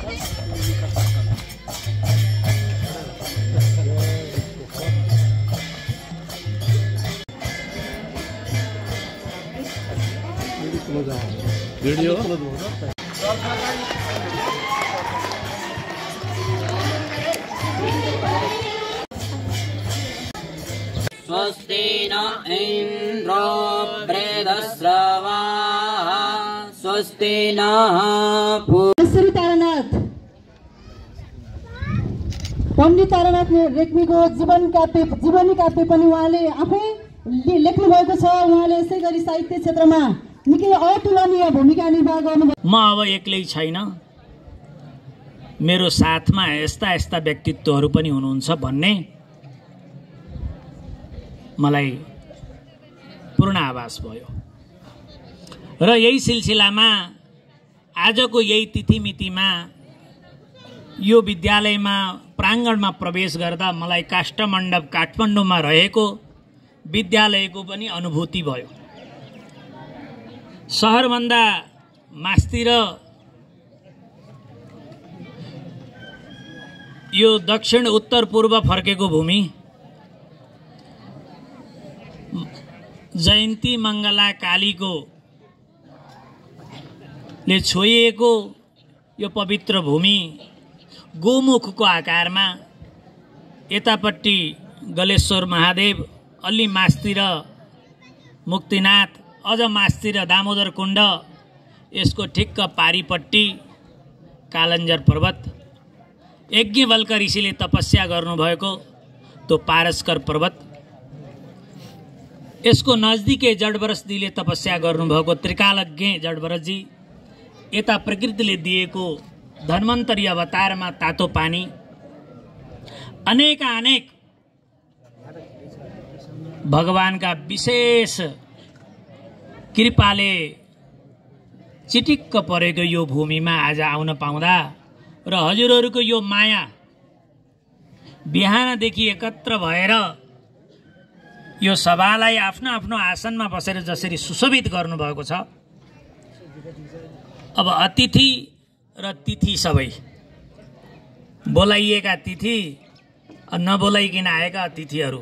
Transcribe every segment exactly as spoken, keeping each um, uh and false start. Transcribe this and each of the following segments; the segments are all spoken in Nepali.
वीडियो स्वस्ति न इन्द्रो वृद्धश्रवा स्वस्ति नः श्री तारानाथ पण्डित तारानाथ रेग्मीको जीवन काव्य जीवनी काव्य पनि उहाँले आफै लेख्नु भएको छ। उहाँले यसै गरी साहित्य क्षेत्रमा निकै अतुलनीय भूमिका निर्वाह गर्नुभयो। म अब एक्लै छैन, मेरो साथमा यस्ता यस्ता व्यक्तित्वहरू पनि हुनुहुन्छ भन्ने मलाई पूर्ण आभास भयो। र यही सिलसिलामा आजको यही तिथिमितिमा यो विद्यालयमा प्राङ्गणमा प्रवेश गर्दा मलाई काष्ठमण्डप काठमाडौँमा रहेको विद्यालयको पनि अनुभूति भयो। सहरभन्दा मास्तिर यो दक्षिण उत्तर पूर्व फर्केको भूमि, जयन्ती मङ्गला कालीको ले छोइएको यो पवित्र भूमि गोमुखको आकारमा, यतापट्टि गलेश्वर महादेव, अलि मास्तिर मुक्तिनाथ, अझ मास्तिर दामोदर कुण्ड, यसको ठिक्क पारिपट्टि कालञ्जर पर्वत, यज्ञवल्क ऋषिले तपस्या गर्नुभएको त्यो पारस्कर पर्वत, यसको नजदिकै जडभरतजीले तपस्या गर्नुभएको त्रिकालज्ञ जडभरतजी, यता प्रकृतिले दिएको धन्वन्तरी अवतारमा तातो पानी, अनेक अनेक भगवानका विशेष कृपाले चिटिक्क परेको यो भूमिमा आज आउन पाउँदा र हजुरहरूको यो माया बिहानदेखि एकत्र भएर यो सभालाई आफ्नो आफ्नो आसनमा बसेर जसरी सुशोभित गर्नुभएको छ, अब अतिथि र तिथि सबै बोलाइएका तिथि नबोलाइकन आएका अतिथिहरू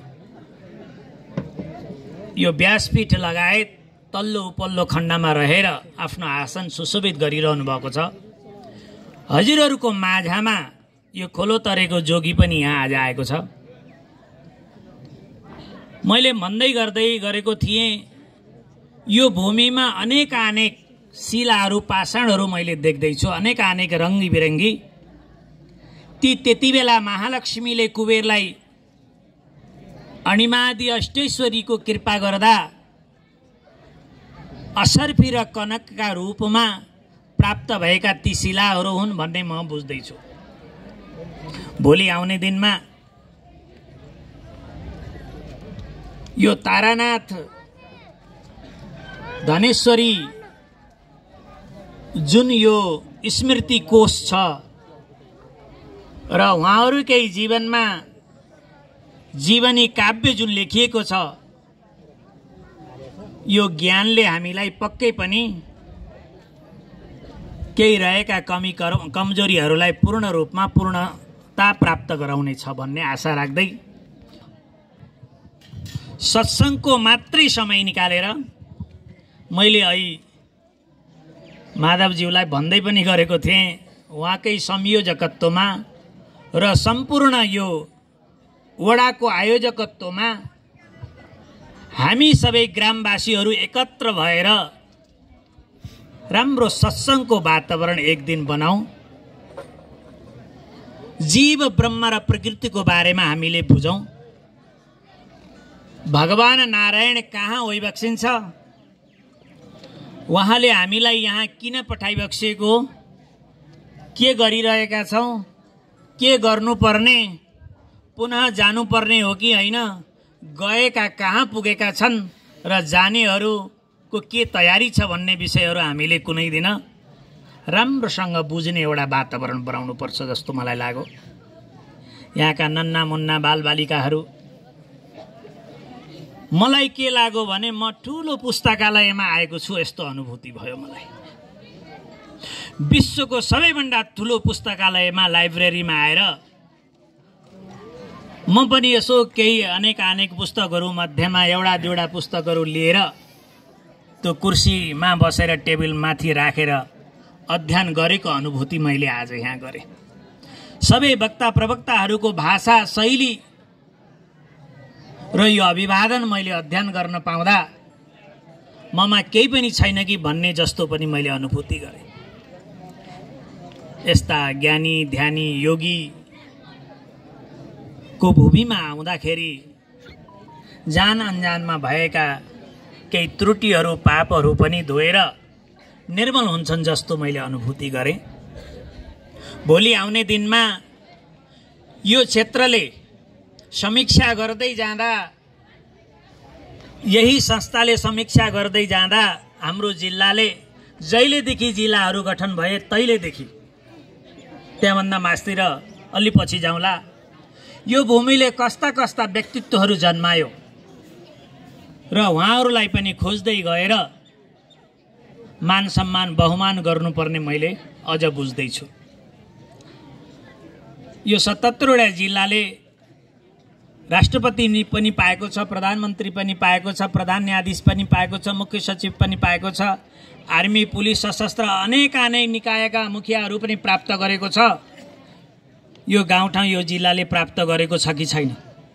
यो व्यासपीठ लगायत तल्लो उपल्लो खण्डमा रहेर आफ्नो आसन सुशोभित गरिरहनु भएको छ। हजुरहरूको माझामा यो खोलो तरेको जोगी पनि यहाँ आज आएको छ। मैले भन्दै गर्दै गरेको थिएँ, यो भूमिमा अनेक अनेक शिलाहरू पाषाणहरू मैले देख्दैछु, अनेक अनेक रङ्गी बिरङ्गी। ती त्यति बेला महालक्ष्मीले कुबेरलाई अणिमादि अष्टेश्वरीको कृपा गर्दा असर्फी र कनकका रूपमा प्राप्त भएका ती शिलाहरू हुन् भन्ने म बुझ्दैछु। भोलि आउने दिनमा यो तारानाथ धनेश्वरी जुन यो स्मृति कोश छ र उहाँहरूकै जीवनमा जीवनी काव्य जुन लेखिएको छ, यो ज्ञानले हामीलाई पक्कै पनि केही रहेका कमी कमजोरीहरूलाई पूर्ण रूपमा पूर्णता प्राप्त गराउनेछ भन्ने आशा राख्दै सत्सङ्गको मात्रै समय निकालेर मैले अहिले माधवज्यूलाई भन्दै पनि गरेको थिएँ, उहाँकै संयोजकत्वमा र सम्पूर्ण यो वडाको आयोजकत्वमा हामी सबै ग्रामवासीहरू एकत्र भएर राम्रो सत्सङ्गको वातावरण एक दिन बनाऊ। जीव ब्रह्म र प्रकृतिको बारेमा हामीले बुझौँ। भगवान नारायण कहाँ ओइबक्सिन्छ, उहाँले हामीलाई यहाँ किन पठाइबक्सेको, के गरिरहेका छौँ, के गर्नुपर्ने, पुनः जानुपर्ने हो कि होइन, गएका कहाँ पुगेका छन् र जानेहरूको के तयारी छ भन्ने विषयहरू हामीले कुनै दिन राम्रोसँग बुझ्ने एउटा वातावरण बनाउनु पर्छ जस्तो मलाई लाग्यो। यहाँका नन्ना मुन्ना बालबालिकाहरू, मलाई के लाग्यो भने म ठुलो पुस्तकालयमा आएको छु यस्तो अनुभूति भयो मलाई। विश्वको सबैभन्दा ठुलो पुस्तकालयमा लाइब्रेरीमा आएर म पनि यसो केही अनेक अनेक पुस्तकहरू मध्येमा एउटा दुईवटा पुस्तकहरू लिएर त्यो कुर्सीमा बसेर टेबलमाथि राखेर अध्ययन गरेको अनुभूति मैले आज यहाँ गरेँ। सबै वक्ता प्रवक्ताहरूको भाषा शैली र यो अभिवादन मैले अध्ययन गर्न पाउँदा ममा केही पनि छैन कि भन्ने जस्तो पनि मैले अनुभूति गरेँ। यस्ता ज्ञानी ध्यानी योगी को भूमिमा आउँदाखेरि जान अनजानमा भएका केही त्रुटिहरू पापहरू पनि धोएर निर्मल हुन्छन् जस्तो मैले अनुभूति गरेँ। भोलि आउने दिनमा यो क्षेत्रले समीक्षा गर्दै जाँदा, यही संस्थाले समीक्षा गर्दै जाँदा हाम्रो जिल्लाले जहिलेदेखि जिल्लाहरू गठन भए तहिलेदेखि त्यहाँभन्दा मास्तिर अलि पछि जाउँला, यो भूमिले कस्ता कस्ता व्यक्तित्वहरू जन्मायो र उहाँहरूलाई पनि खोज्दै गएर मान सम्मान बहुमान गर्नुपर्ने मैले अझ बुझ्दैछु। यो सतहत्तरवटा जिल्लाले राष्ट्रपति पनि पाएको छ, प्रधानमन्त्री पनि पाएको छ, प्रधान न्यायाधीश पनि पाएको छ, मुख्य सचिव पनि पाएको छ, आर्मी पुलिस सशस्त्र अनेक अनेक निकायका मुखियाहरू पनि प्राप्त गरेको छ। यो गाउँठाउँ यो जिल्लाले प्राप्त गरेको छ कि छैन?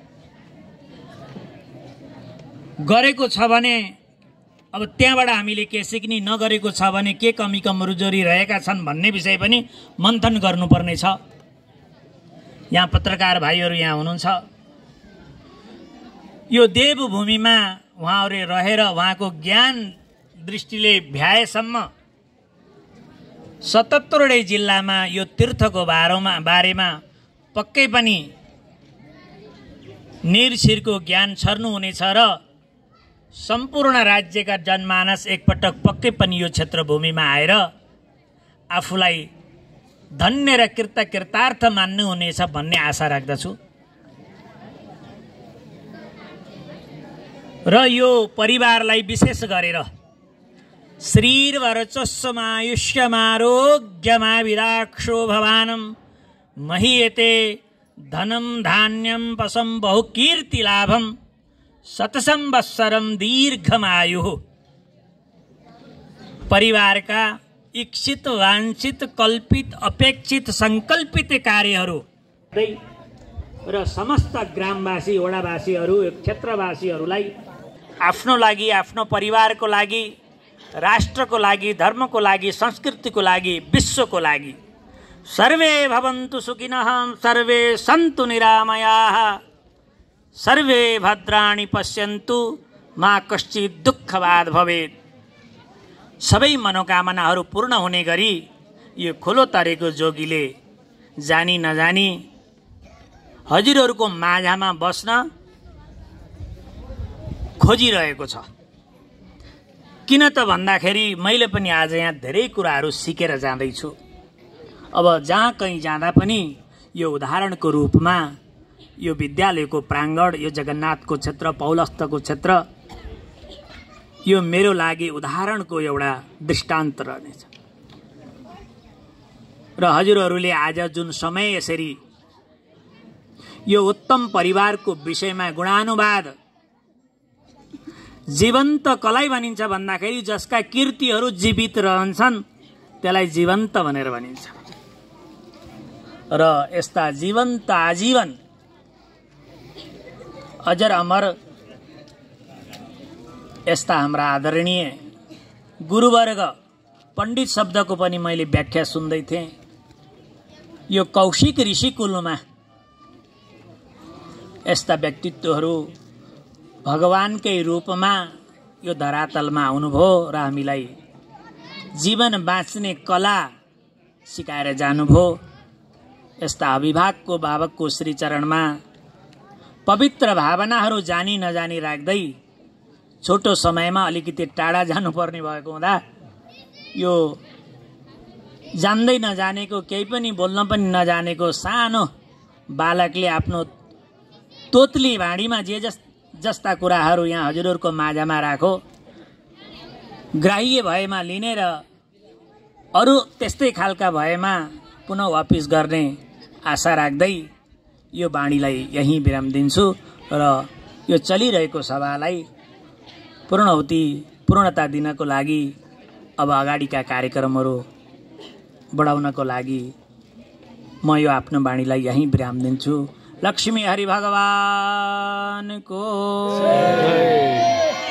गरेको छ भने अब त्यहाँबाट हामीले के सिक्ने, नगरेको छ भने के कमी कमजोरी रहेका छन् भन्ने विषय पनि मन्थन गर्नुपर्ने छ। यहाँ पत्रकार भाइहरू यहाँ हुनुहुन्छ। यो देवभूमिमा उहाँहरूले रहेर उहाँको ज्ञान दृष्टिले भ्याएसम्म सतहत्तरवटै जिल्लामा यो तीर्थको बारेमा बारेमा पक्कै पनि निरशिरको ज्ञान छर्नुहुनेछ र सम्पूर्ण राज्यका जनमानस एकपटक पक्कै पनि यो क्षेत्रभूमिमा आएर आफूलाई धन्य र कृत कृतार्थ मान्नुहुनेछ भन्ने आशा राख्दछु। र यो परिवारलाई विशेष गरेर श्रीर्वरचस्वमायुष्यमारोग्यमाविदाक्षो भवानं महीयते धनं धान्यं पशं बहुकीर्तिलाभं शतसंवत्सरं दीर्घमायुः। परिवारका इच्छित वांछित कल्पित अपेक्षित संकल्पित कार्यहरू र समस्त ग्रामवासी वडावासीहरू क्षेत्रवासीहरूलाई आफ्नो लागि, आफ्नो परिवारको लागि, राष्ट्रको लागि, धर्मको लागि, संस्कृतिको लागि, विश्वको लागि सर्वे भवन्तु सुखिनः, सर्वे सन्तु निरामयाः, सर्वे भद्राणि पश्यन्तु, मा कश्चित् दुःखवाद भवेत्। सबै मनोकामनाहरू पूर्ण हुने गरी यो खोलो तरेको जोगीले जानी नजानी हजुरहरूको माझामा बस्न खोजिरहेको छ। किन त भन्दाखेरि मैले पनि आज यहाँ धेरै कुराहरू सिकेर जाँदैछु। अब जहाँ कहीँ जाँदा पनि यो उदाहरणको रूपमा यो विद्यालयको प्राङ्गण, यो जगन्नाथको क्षेत्र, पौलस्तको क्षेत्र यो मेरो लागि उदाहरणको एउटा दृष्टान्त रहनेछ। र हजुरहरूले आज जुन समय यसरी यो उत्तम परिवारको विषयमा गुणानुवाद, जीवन्त कसलाई भनिन्छ भन्दाखेरि जसका कीर्तिहरू जीवित रहन्छन् त्यसलाई जीवन्त भनेर भनिन्छ। र यस्ता जीवन्त आजीवन अजर अमर यस्ता हाम्रा आदरणीय गुरुवर्ग पण्डित शब्दको पनि मैले व्याख्या सुन्दै थिएँ। यो कौशिक ऋषिकुलमा यस्ता व्यक्तित्वहरू भगवानकै रूपमा यो धरातलमा आउनुभयो र हामीलाई जीवन बाँच्ने कला सिकाएर जानुभयो। यस्ता अभिभावकको बाबकको श्रीचरणमा पवित्र भावनाहरू जानी नजानी राख्दै छोटो समयमा अलिकति टाढा जानुपर्ने भएको हुँदा यो जान्दै नजानेको, केही पनि बोल्न पनि नजानेको सानो बालकले आफ्नो तोतली भाँडीमा जे जस जस्ता कुराहरू यहाँ हजुरहरूको माझामा राखो, ग्राह्य भएमा लिने र अरू त्यस्तै खालका भएमा पुनः वापिस गर्ने आशा राख्दै यो बाणीलाई यहीँ विराम दिन्छु र यो चलिरहेको सभालाई पूर्णहुति पूर्णता दिनको लागि अब अगाडिका कार्यक्रमहरू बढाउनको लागि म यो आफ्नो बाणीलाई यहीँ विराम दिन्छु। लक्ष्मी हरि भगवानको